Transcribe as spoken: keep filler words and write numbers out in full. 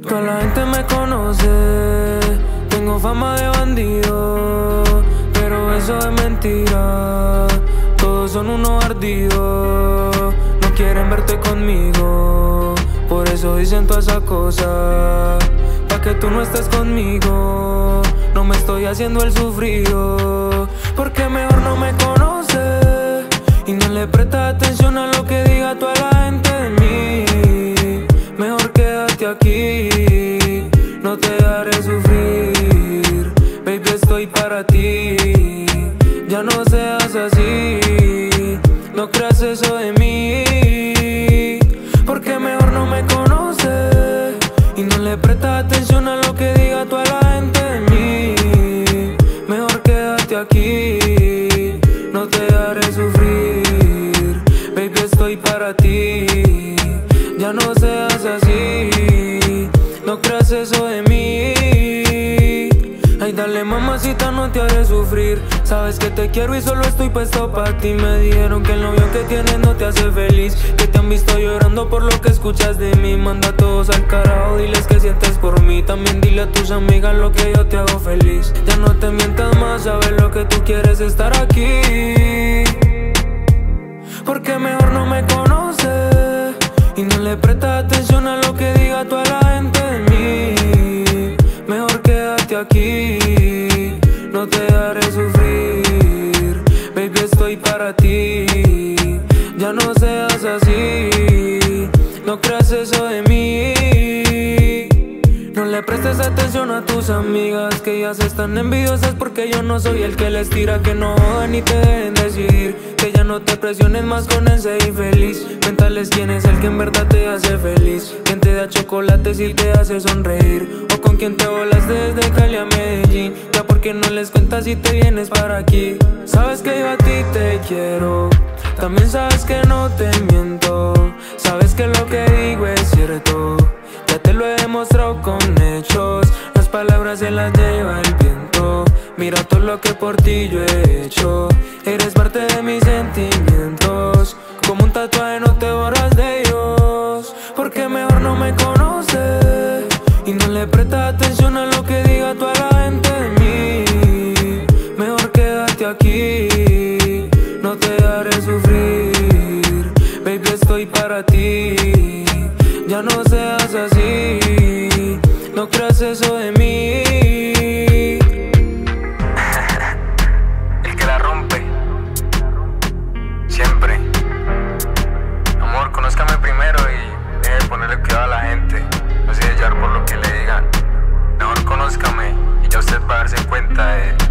Toda la gente me conoce, tengo fama de bandido, pero eso es mentira. Todos son unos ardidos, no quieren verte conmigo, por eso dicen todas esas cosas, pa' que tú no estés conmigo. No me estoy haciendo el sufrido, porque mejor no me conoce y no le presta atención a lo que diga toda la gente de mí. Mejor quédate aquí, no te haré sufrir. Baby, estoy para ti, ya no seas así, no creas eso de mí, porque mejor no me conoce y no le presta atención a lo que diga toda la gente de mí. Mejor quédate aquí, no te haré sufrir. Baby, estoy para ti, ya no seas así, no creas eso de mí. Ay, dale mamacita, no te haré sufrir. Sabes que te quiero y solo estoy puesto pa' ti. Me dijeron que el novio que tienes no te hace feliz, que te han visto llorando por lo que escuchas de mí. Manda a todos al carajo, diles que sientes por mí. También dile a tus amigas lo que yo te hago feliz. Ya no te mientas más, sabes lo que tú quieres, estar aquí, porque mejor no me conoce y no le presta atención a lo que diga toda la gente de mí. Mejor quédate aquí, no te haré sufrir. Baby, estoy para ti, ya no seas así, no creas eso de mí. No le prestes atención a tus amigas, que ellas están envidiosas porque yo no soy el que les tira. Que no jodan y te dejen decidir, que ya no te presiones más con ese infeliz. Cuéntales quién es el que en verdad te hace feliz, quién te da chocolates y te hace sonreír, o con quién te volaste desde Cali a Medellín. Ya porque no les cuentas si te vienes para aquí. Sabes que yo a ti te quiero, también sabes que no te miento, sabes que lo que digo es cierto, ya te lo he demostrado con hechos. Las palabras se las lleva el viento, mira todo lo que por ti yo he hecho. Eres parte de mis sentimientos, como un tatuaje no te borras de ellos, porque mejor no me conoce y no le presta atención a lo que diga toda la gente de mí. Mejor quédate aquí, no te haré sufrir. Baby, estoy para ti, ya no seas así, no creas eso de mí. El que la rompe, siempre. Amor, conózcame primero y deje de ponerle cuidado a la gente, no se deje llevar por lo que le digan. Mejor conózcame y ya usted va a darse cuenta de